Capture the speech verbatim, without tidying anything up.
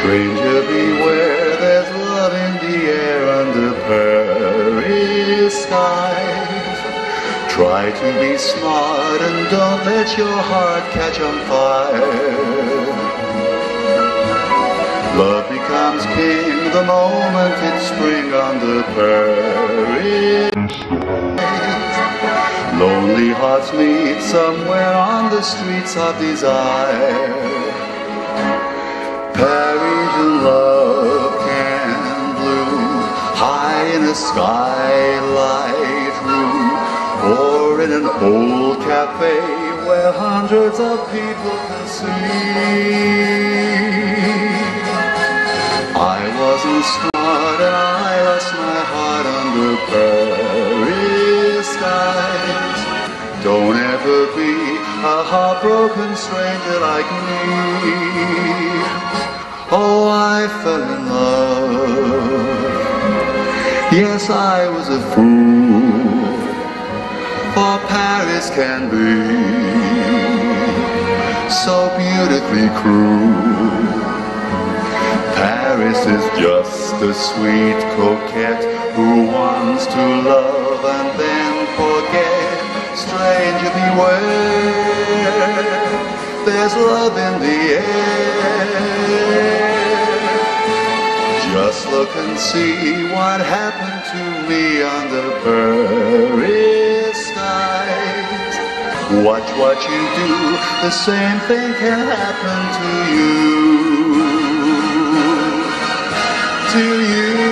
Stranger beware, there's love in the air under Paris skies. Try to be smart and don't let your heart catch on fire. Love becomes king the moment it's spring under Paris skies. Lonely hearts meet somewhere on the streets of desire. Parisian love can bloom high in a skylight room, or in an old cafe where hundreds of people can see. I wasn't smart and I lost my heart under Paris skies. Don't ever be a heartbroken stranger like me. Oh, I fell in love. Yes, I was a fool, for Paris can be so beautifully cruel. Paris is just a sweet coquette who wants to love and then forget. Stranger beware, there's love in the air. Just look and see what happened to me under Paris skies. Watch what you do, the same thing can happen to you. To you.